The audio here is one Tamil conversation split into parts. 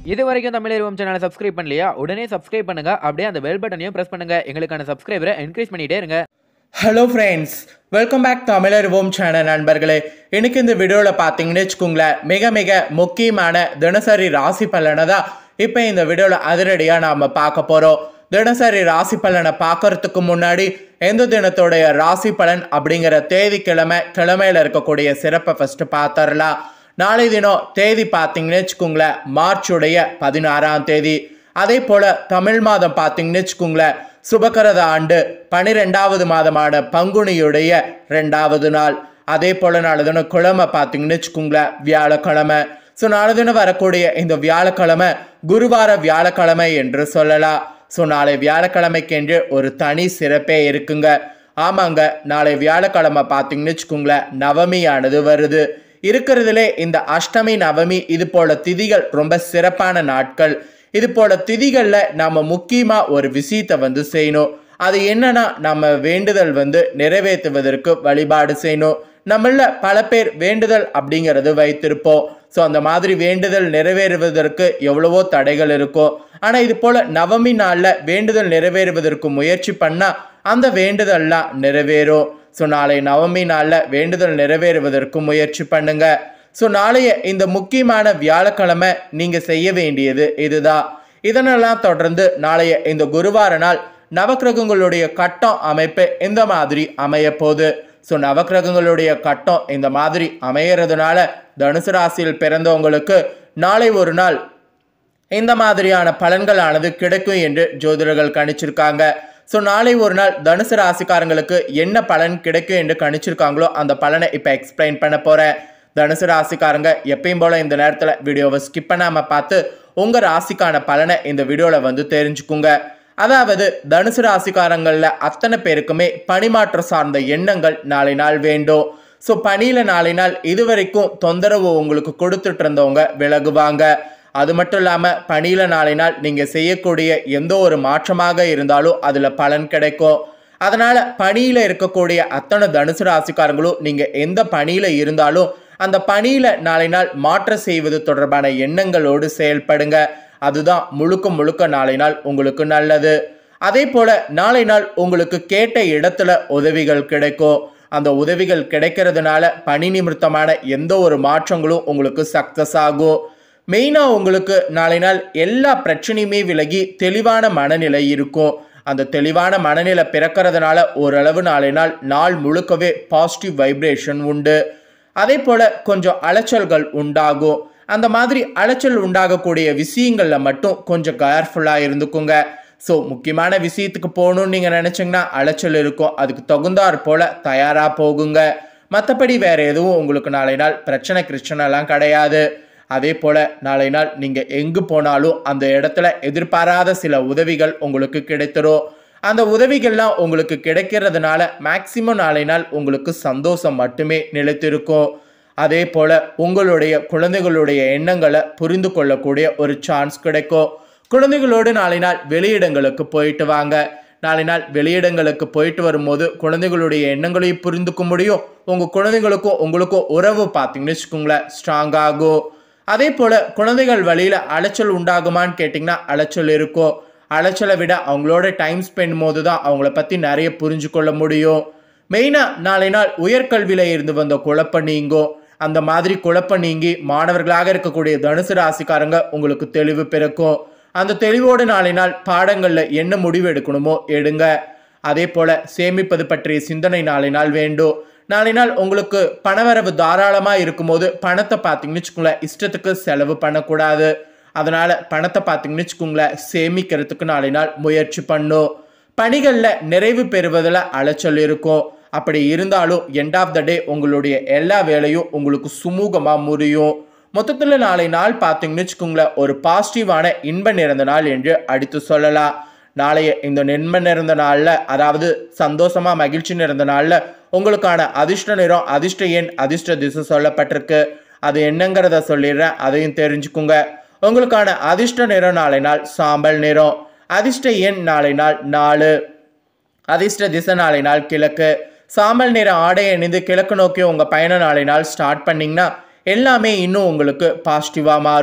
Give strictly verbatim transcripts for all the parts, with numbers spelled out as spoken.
இது வரைக்கும் தமிழறிவோம் சேனலை சப்ஸ்கிரைப் பண்ணலையா? உடனே சப்ஸ்கிரைப் பண்ணுங்க. அப்படியே அந்த பெல் பட்டனையும் பிரஸ் பண்ணுங்க. எங்களுக்கான சப்ஸ்கிரைபரை என்கரேஜ் பண்ணிட்டே இருங்க. Hello friends, welcome back Tamilarivom channel நண்பர்களே. இன்னைக்கு இந்த வீடியோவில் பார்த்தீங்கன்னு வச்சுக்கோங்களேன், மிக மிக முக்கியமான தினசரி ராசி பலனை தான் இப்போ இந்த வீடியோவில் அதிரடியாக நாம் பார்க்க போகிறோம். தினசரி ராசி பலனை பார்க்கறதுக்கு முன்னாடி எந்த தினத்தோடைய ராசி பலன் அப்படிங்கிற தேதி கிழமை கிழமையில் இருக்கக்கூடிய சிறப்பை ஃபஸ்ட்டு பார்த்துடலாம். நாளை தினம் தேதி பார்த்தீங்கன்னு வச்சுக்கோங்களேன், மார்ச்சுடைய பதினாறாம் தேதி. அதே போல் தமிழ் மாதம் பார்த்தீங்கன்னு வச்சுக்கோங்களேன், சுபகரத ஆண்டு பனிரெண்டாவது மாதமான பங்குனியுடைய ரெண்டாவது நாள். அதே போல் நாளை தினம் கிழமை பார்த்தீங்கன்னு வச்சுக்கோங்களேன், வியாழக்கிழமை. ஸோ நாளை தினம் வரக்கூடிய இந்த வியாழக்கிழமை குருவார வியாழக்கிழமை என்று சொல்லலாம். ஸோ நாளை வியாழக்கிழமைக்கென்று ஒரு தனி சிறப்பே இருக்குங்க. ஆமாங்க, நாளை வியாழக்கிழமை பார்த்தீங்கன்னு வச்சுக்கோங்களேன், நவமியானது வருது. இருக்கிறதுலே இந்த அஷ்டமி நவமி இது போல திதிகள் ரொம்ப சிறப்பான நாட்கள். இது போல திதிகளில் நம்ம முக்கியமாக ஒரு விஷயத்தை வந்து செய்யணும். அது என்னன்னா, நம்ம வேண்டுதல் வந்து நிறைவேற்றுவதற்கு வழிபாடு செய்யணும். நம்மள பல பேர் வேண்டுதல் அப்படிங்கிறது வைத்திருப்போம். ஸோ அந்த மாதிரி வேண்டுதல் நிறைவேறுவதற்கு எவ்வளவோ தடைகள் இருக்கும். ஆனால் இது போல் நவமி நாளில் வேண்டுதல் நிறைவேறுவதற்கு முயற்சி பண்ணால் அந்த வேண்டுதல்லாம் நிறைவேறும். ஸோ நாளை நவமி நாளில் வேண்டுதல் நிறைவேறுவதற்கு முயற்சி பண்ணுங்க. ஸோ நாளைய இந்த முக்கியமான வியாழக்கிழமை நீங்கள் செய்ய வேண்டியது இதுதான். இதனெல்லாம் தொடர்ந்து நாளைய இந்த குருவார நாள் நவக்கிரகங்களுடைய கட்டம் அமைப்பு இந்த மாதிரி அமைய போகுது. ஸோ நவக்கிரகங்களுடைய கட்டம் இந்த மாதிரி அமைகிறதுனால தனுசு ராசியில் பிறந்தவங்களுக்கு நாளை ஒரு நாள் இந்த மாதிரியான பலன்களானது கிடைக்கும் என்று ஜோதிடர்கள் கணிச்சிருக்காங்க. ஸோ நாளை ஒரு நாள் தனுசு ராசிக்காரங்களுக்கு என்ன பலன் கிடைக்கும் என்று கணிச்சிருக்காங்களோ அந்த பலனை இப்போ எக்ஸ்பிளைன் பண்ண போகிறேன். தனுசு ராசிக்காரங்க எப்பயும் போல் இந்த நேரத்தில் வீடியோவை ஸ்கிப் பண்ணாமல் பார்த்து உங்கள் ராசிக்கான பலனை இந்த வீடியோவில் வந்து தெரிஞ்சுக்குங்க. அதாவது தனுசு ராசிக்காரங்களில் அத்தனை பேருக்குமே பணிமாற்றம் சார்ந்த எண்ணங்கள் நாளை நாள் வேண்டும். ஸோ பணியில் நாளை நாள் இதுவரைக்கும் தொந்தரவு உங்களுக்கு கொடுத்துட்டு இருந்தவங்க விலகுவாங்க. அது மட்டும் இல்லாமல் பணியில் நாளை நாள் நீங்கள் செய்யக்கூடிய எந்த ஒரு மாற்றமாக இருந்தாலும் அதில் பலன் கிடைக்கும். அதனால் பணியில் இருக்கக்கூடிய அத்தனை தனுசு ராசிக்காரங்களும் நீங்கள் எந்த பணியில் இருந்தாலும் அந்த பணியில் நாளை நாள் மாற்றம் செய்வது தொடர்பான எண்ணங்களோடு செயல்படுங்க. அதுதான் முழுக்க முழுக்க நாளை நாள் உங்களுக்கு நல்லது. அதே போல் நாளை நாள் உங்களுக்கு கேட்ட இடத்துல உதவிகள் கிடைக்கும். அந்த உதவிகள் கிடைக்கிறதுனால பணி நிமித்தமான எந்த ஒரு மாற்றங்களும் உங்களுக்கு சக்ஸஸ் ஆகும். மெயினாக உங்களுக்கு நாளை நாள் எல்லா பிரச்சனையுமே விலகி தெளிவான மனநிலை இருக்கும். அந்த தெளிவான மனநிலை பிறக்கிறதுனால ஓரளவு நாளை நாள் நாள் முழுக்கவே பாசிட்டிவ் வைப்ரேஷன் உண்டு. அதே போல் கொஞ்சம் அலைச்சல்கள் உண்டாகும். அந்த மாதிரி அலைச்சல் உண்டாகக்கூடிய விஷயங்களில் மட்டும் கொஞ்சம் கேர்ஃபுல்லாக இருந்துக்குங்க. ஸோ முக்கியமான விஷயத்துக்கு போகணும்னு நீங்கள் நினச்சிங்கன்னா அலைச்சல் இருக்கும். அதுக்கு தகுந்தாற் போல் தயாராக போகுங்க. மற்றபடி வேறு எதுவும் உங்களுக்கு நாளை நாள் பிரச்சனை கிருஷ்ணெல்லாம் கிடையாது. அதே போல் நாளை நாள் நீங்கள் எங்கு போனாலும் அந்த இடத்துல எதிர்பாராத சில உதவிகள் உங்களுக்கு கிடைத்துரும். அந்த உதவிகள்லாம் உங்களுக்கு கிடைக்கிறதுனால மேக்சிமம் நாளை நாள் உங்களுக்கு சந்தோஷம் மட்டுமே நிலைத்திருக்கும். அதே போல் உங்களுடைய குழந்தைகளுடைய எண்ணங்களை புரிந்து கொள்ளக்கூடிய ஒரு சான்ஸ் கிடைக்கும். குழந்தைகளோடு நாளை நாள் வெளியிடங்களுக்கு போயிட்டு வாங்க. நாளை நாள் வெளியிடங்களுக்கு போயிட்டு வரும்போது குழந்தைகளுடைய எண்ணங்களையும் புரிந்துக்க முடியும். உங்கள் குழந்தைகளுக்கும் உங்களுக்கும் உறவு பார்த்தீங்கன்னு வச்சுக்கோங்களேன் ஸ்ட்ராங் ஆகும். அதே போல் குழந்தைகள் வழியில் அலைச்சல் உண்டாகுமான்னு கேட்டிங்கன்னா அலைச்சல் இருக்கும். அலைச்சலை விட அவங்களோட டைம் ஸ்பெண்ட் போது தான் அவங்கள பற்றி நிறைய புரிஞ்சு கொள்ள முடியும். மெயினாக நாளை நாள் உயர்கல்வியில் இருந்து வந்த குழப்பம் நீங்கும். அந்த மாதிரி குழப்பம் நீங்கி மாணவர்களாக இருக்கக்கூடிய தனுசு ராசிக்காரங்க உங்களுக்கு தெளிவு பிறக்கும். அந்த தெளிவோடு நாளை நாள் பாடங்களில் என்ன முடிவு எடுக்கணுமோ எடுங்க. அதே போல் சேமிப்பது பற்றிய சிந்தனை நாளை நாள் வேண்டும். நாளை நாள் உங்களுக்கு பணவரவு தாராளமாக இருக்கும்போது பணத்தை பார்த்தீங்கன்னு வச்சுக்கோங்களேன் இஷ்டத்துக்கு செலவு பண்ணக்கூடாது. அதனால் பணத்தை பார்த்தீங்கன்னு வச்சுக்கோங்களேன் சேமிக்கிறதுக்கு நாளை நாள் முயற்சி பண்ணும். பணிகளில் நிறைவு பெறுவதில் அலைச்சல் இருக்கும். அப்படி இருந்தாலும் எண்ட் ஆஃப் த டே உங்களுடைய எல்லா வேலையும் உங்களுக்கு சுமூகமாக முடியும். மொத்தத்தில் நாளை நாள் பார்த்தீங்கன்னு வச்சுக்கோங்களேன் ஒரு பாசிட்டிவான இன்ப நிறைந்த நாள் என்று அடித்து சொல்லலாம். நாளைய இந்த நென்ம நிறைந்த நாளில், அதாவது சந்தோஷமாக மகிழ்ச்சி நிறைந்த நாளில் உங்களுக்கான அதிர்ஷ்ட நிறம், அதிர்ஷ்ட எண், அதிர்ஷ்ட திசை சொல்லப்பட்டிருக்கு. அது என்னங்கிறத சொல்லிடுறேன், அதையும் தெரிஞ்சுக்குங்க. உங்களுக்கான அதிர்ஷ்ட நிறம் நாளை நாள் சாம்பல் நிறம். அதிர்ஷ்ட எண் நாளை நாள் நாலு. அதிர்ஷ்ட திசை நாளை நாள் கிழக்கு. சாம்பல் நிற ஆடை அணிந்து கிழக்கு நோக்கி உங்கள் பயண நாளை நாள் ஸ்டார்ட் பண்ணிங்கன்னா எல்லாமே இன்னும் உங்களுக்கு பாசிட்டிவாக மாறும்.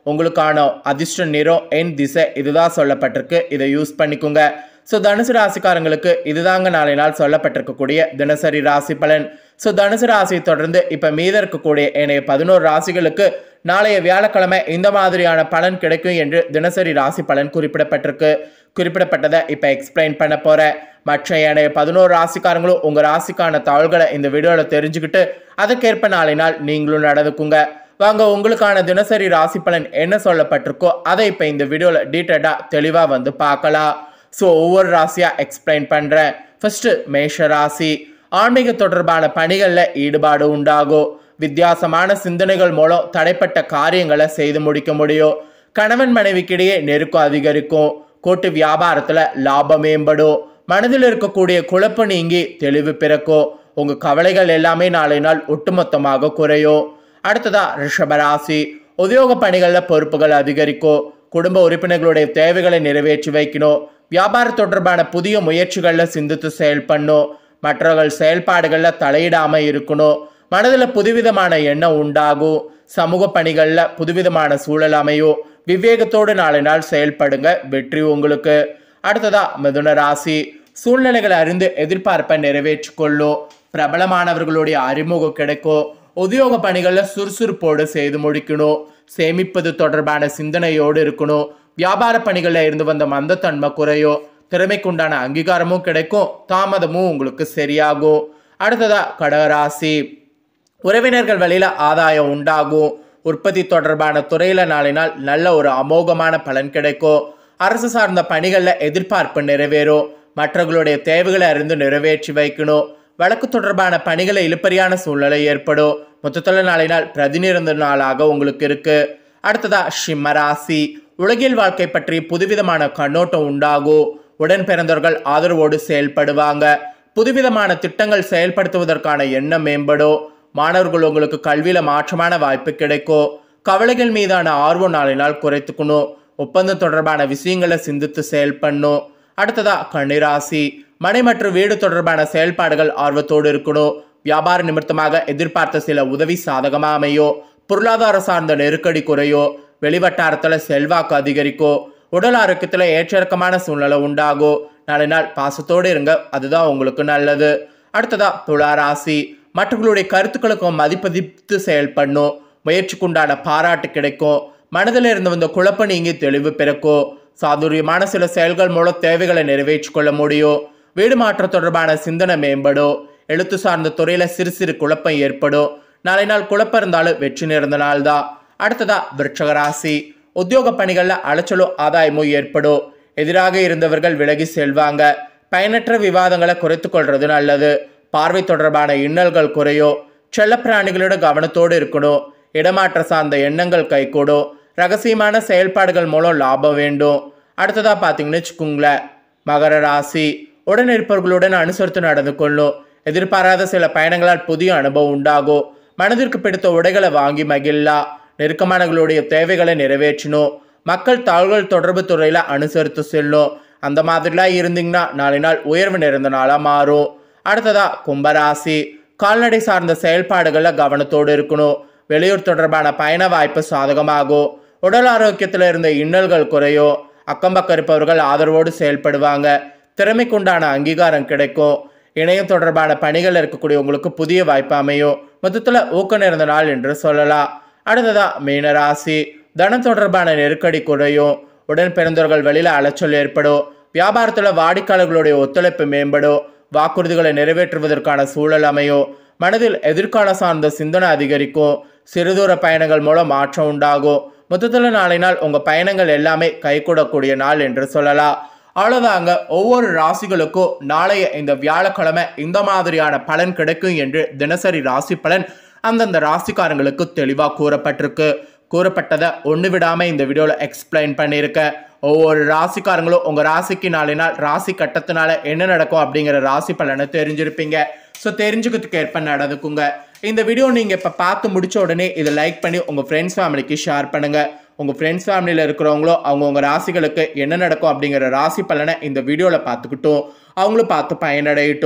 உங்களுக்கான அதிர்ஷ்ட நிறம் எண் திசை இதுதான் சொல்லப்பட்டிருக்கு. இதை யூஸ் பண்ணிக்கோங்க. ஸோ தனுசு ராசிக்காரங்களுக்கு இதுதாங்க நாளை நாள் சொல்லப்பட்டிருக்கக்கூடிய தினசரி ராசி பலன். ஸோ தனுசு ராசியை தொடர்ந்து இப்போ மீத இருக்கக்கூடிய ஏனைய பதினோரு ராசிகளுக்கு நாளைய வியாழக்கிழமை இந்த மாதிரியான பலன் கிடைக்கும் என்று தினசரி ராசி பலன் குறிப்பிடப்பட்டிருக்கு. குறிப்பிடப்பட்டதை இப்போ எக்ஸ்பிளைன் பண்ண போகிறேன். மற்ற ஏனைய பதினோரு ராசிக்காரங்களும் உங்கள் ராசிக்கான தாள்களை இந்த வீடியோவில் தெரிஞ்சுக்கிட்டு அதுக்கேற்ப நாளை நாள் நீங்களும் நடந்துக்குங்க. வாங்க, உங்களுக்கான தினசரி ராசி பலன் என்ன சொல்லப்பட்டிருக்கோ அதை இப்போ இந்த வீடியோவில் டீட்டெயிலாக தெளிவாக வந்து பார்க்கலாம். ஸோ ஒவ்வொரு ராசியாக எக்ஸ்பிளைன் பண்ணுறேன். ஃபர்ஸ்ட் மேஷ ராசி. ஆன்மீக தொடர்பான பணிகளில் ஈடுபாடு உண்டாகும். வித்தியாசமான சிந்தனைகள் மூலம் தடைப்பட்ட காரியங்களை செய்து முடிக்க முடியும். கணவன் மனைவிக்கிடையே நெருக்கம் அதிகரிக்கும். கூட்டு வியாபாரத்தில் லாபம் மேம்படும். மனதில் இருக்கக்கூடிய குழப்பம் நீங்கி தெளிவு பிறக்கும். உங்கள் கவலைகள் எல்லாமே நாளை நாள் ஒட்டுமொத்தமாக குறையும். அடுத்ததா ரிஷபராசி. உத்தியோக பணிகளில் பொறுப்புகள் அதிகரிக்கும். குடும்ப உறுப்பினர்களுடைய தேவைகளை நிறைவேற்றி வைக்கணும். வியாபார தொடர்பான புதிய முயற்சிகளில் சிந்தித்து செயல்படணும். மற்றவர்கள் செயல்பாடுகளில் தலையிடாமல் இருக்கணும். மனதில் புதுவிதமான எண்ணம் உண்டாகும். சமூக பணிகளில் புதுவிதமான சூழல் அமையும். விவேகத்தோடு நாளை நாள் செயல்படுங்க, வெற்றி உங்களுக்கு. அடுத்ததா மிதுன ராசி. சூழ்நிலைகளை அறிந்து எதிர்பார்ப்பை நிறைவேற்றி கொள்ளும். பிரபலமானவர்களுடைய அறிமுகம் கிடைக்கும். உத்தியோக பணிகளில் சுறுசுறுப்போடு செய்து முடிக்கணும். சேமிப்பது தொடர்பான சிந்தனையோடு இருக்கணும். வியாபார பணிகளில் இருந்து வந்த மந்தத்தன்மை குறையும். திறமைக்குண்டான அங்கீகாரமும் கிடைக்கும். தாமதமும் உங்களுக்கு சரியாகும். அடுத்ததா கடகராசி. உறவினர்கள் வழியில் ஆதாயம் உண்டாகும். உற்பத்தி தொடர்பான துறையில் நாளை நாள் நல்ல ஒரு அமோகமான பலன் கிடைக்கும். அரசு சார்ந்த பணிகளில் எதிர்பார்ப்பு நிறைவேறும். மற்றவர்களுடைய தேவைகளை அறிந்து நிறைவேற்றி வைக்கணும். வழக்கு தொடர்பான பணிகளை இழுப்பறியான சூழ்நிலை ஏற்படும். மொத்தத்தில் நாளை நாள் பிரதிநிறந்த நாளாக உங்களுக்கு இருக்கு. அடுத்ததா சிம்மராசி. உலகில் வாழ்க்கை பற்றி புதுவிதமான கண்ணோட்டம் உண்டாகும். உடன் பிறந்தவர்கள் ஆதரவோடு செயல்படுவாங்க. புதுவிதமான திட்டங்கள் செயல்படுத்துவதற்கான எண்ணம் மேம்படும். மாணவர்கள் உங்களுக்கு கல்வியில் மாற்றமான வாய்ப்பு கிடைக்கும். கவலைகள் மீதான ஆர்வம் நாளை நாள் குறைத்துக்கணும். ஒப்பந்தம் தொடர்பான விஷயங்களை சிந்தித்து செயல்படணும். அடுத்ததா கன்னிராசி. மனை மற்றும் வீடு தொடர்பான செயல்பாடுகள் ஆர்வத்தோடு இருக்கணும். வியாபார நிமித்தமாக எதிர்பார்த்த சில உதவி சாதகமாக அமையும். பொருளாதார சார்ந்த நெருக்கடி குறையும். வெளிவட்டாரத்தில் செல்வாக்கு அதிகரிக்கும். உடல் ஆரோக்கியத்தில் ஏற்றிறக்கமான சூழ்நிலை உண்டாகும். நாளை நாள் பாசத்தோடு இருங்க, அதுதான் உங்களுக்கு நல்லது. அடுத்ததா துளாராசி. மற்றவர்களுடைய கருத்துக்களுக்கும் மதிப்பதித்து செயல்படணும். முயற்சிக்குண்டான பாராட்டு கிடைக்கும். மனதில் இருந்து வந்த குழப்பம் நீங்கி தெளிவு பிறக்கும். சாதுரியமான சில செயல்கள் மூலம் தேவைகளை நிறைவேற்றி கொள்ள முடியும். வீடு மாற்றம் தொடர்பான சிந்தனை மேம்படும். எழுத்து சார்ந்த துறையில் சிறு சிறு குழப்பம் ஏற்படும். நாளை நாள் குழப்பம் இருந்தாலும் வெற்றி நிறைந்த நாள் தான். அடுத்ததா விருச்சகராசி. உத்தியோக பணிகளில் அலைச்சலும் ஆதாயமும் ஏற்படும். எதிராக இருந்தவர்கள் விலகி செல்வாங்க. பயனற்ற விவாதங்களை குறைத்து கொள்வது நல்லது. பார்வை தொடர்பான இன்னல்கள் குறையும். செல்லப்பிராணிகளோட கவனத்தோடு இருக்கணும். இடமாற்ற சார்ந்த எண்ணங்கள் கைகூடும். ரகசியமான செயல்பாடுகள் மூலம் லாபம் வேண்டும். அடுத்ததாக பார்த்தீங்கன்னு வச்சுக்கோங்களேன், மகர ராசி. உடன் இருப்பவர்களுடன் அனுசரித்து நடந்து கொள்ளும். எதிர்பாராத சில பயணங்களால் புதிய அனுபவம் உண்டாகும். மனதிற்கு பிடித்த உடைகளை வாங்கி மகிழலாம். நெருக்கமானவர்களுடைய தேவைகளை நிறைவேற்றணும். மக்கள் தகவல் தொடர்பு துறையில் அனுசரித்து செல்லும். அந்த மாதிரிலாம் இருந்தீங்கன்னா நாளை நாள் உயர்வு நிறைந்த நாளாக மாறும். அடுத்ததா கும்பராசி. கால்நடை சார்ந்த செயல்பாடுகளில் கவனத்தோடு இருக்கணும். வெளியூர் தொடர்பான பயண வாய்ப்பு சாதகமாகும். உடல் ஆரோக்கியத்தில் இருந்த இன்னல்கள் குறையும். அக்கம்பக்கம் இருப்பவர்கள் ஆதரவோடு செயல்படுவாங்க. திறமைக்குண்டான அங்கீகாரம் கிடைக்கும். இணையம் தொடர்பான பணிகள் இருக்கக்கூடிய உங்களுக்கு புதிய வாய்ப்பு அமையும். மொத்தத்தில் ஊக்கம் நிறைந்த நாள் என்று சொல்லலாம். அடுத்ததா மீனராசி. தனம் தொடர்பான நெருக்கடி குறையும். உடன் பிறந்தவர்கள் வெளியில் அலைச்சல் ஏற்படும். வியாபாரத்தில் வாடிக்கையாளர்களுடைய ஒத்துழைப்பு மேம்படும். வாக்குறுதிகளை நிறைவேற்றுவதற்கான சூழல் அமையும். மனதில் எதிர்கால சார்ந்த சிந்தனை அதிகரிக்கும். சிறுதூர பயணங்கள் மூலம் மாற்றம் உண்டாகும். மொத்தத்தில் நாளை நாள் உங்கள் பயணங்கள் எல்லாமே கைகூடக்கூடிய நாள் என்று சொல்லலாம். அவ்வளோதாங்க, ஒவ்வொரு ராசிகளுக்கும் நாளைய இந்த வியாழக்கிழமை இந்த மாதிரியான பலன் கிடைக்கும் என்று தினசரி ராசி பலன் அந்தந்த ராசிக்காரங்களுக்கு தெளிவாக கூறப்பட்டிருக்கு. கூறப்பட்டதை ஒன்று விடாமல் இந்த வீடியோவில் எக்ஸ்பிளைன் பண்ணியிருக்கேன். ஒவ்வொரு ராசிக்காரங்களும் உங்கள் ராசிக்கு நாளை நாள் ராசி கட்டத்தினால என்ன நடக்கும் அப்படிங்கிற ராசி பலனை தெரிஞ்சிருப்பீங்க. ஸோ தெரிஞ்சுக்கிறதுக்கு ஏற்ப நடந்துக்குங்க. இந்த வீடியோ நீங்கள் இப்போ பார்த்து முடிச்ச உடனே இதை லைக் பண்ணி உங்கள் ஃப்ரெண்ட்ஸ் ஃபேமிலிக்கு ஷேர் பண்ணுங்கள். உங்கள் ஃப்ரெண்ட்ஸ் ஃபேமிலியில் இருக்கிறவங்களோ அவங்கவுங்க ராசிகளுக்கு என்ன நடக்கும் அப்படிங்கிற ராசி பலனை இந்த வீடியோவில் பார்த்துக்கிட்டோம் அவங்களும் பார்த்து பயனடையட்டும்.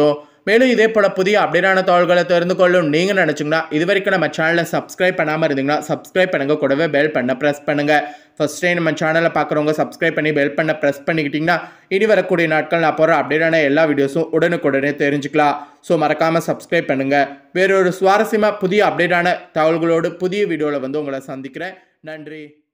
மேலும் இதே போல் புதிய அப்டேட்டான தகவல்களை தெரிந்து கொள்ளும் நீங்கள் நினச்சிங்கன்னா இது வரைக்கும் நம்ம சேனலை சப்ஸ்கிரைப் பண்ணாமல் இருந்தீங்கன்னா சப்ஸ்கிரைப் பண்ணுங்கள், கூடவே பெல் பண்ண ப்ரெஸ் பண்ணுங்கள். ஃபர்ஸ்ட் டைம் நம்ம சேனலை பார்க்குறவங்க சப்ஸ்கிரைப் பண்ணி பெல் பண்ண ப்ரெஸ் பண்ணிக்கிட்டிங்கன்னா இனி வரக்கூடிய நாட்கள் நான் போகிற அப்டேட்டான எல்லா வீடியோஸும் உடனுக்குடனே தெரிஞ்சுக்கலாம். ஸோ மறக்காமல் சப்ஸ்கிரைப் பண்ணுங்கள். வேறொரு சுவாரஸ்யமாக புதிய அப்டேட்டான தகவல்களோடு புதிய வீடியோவில் வந்து உங்களை சந்திக்கிறேன். நன்றி.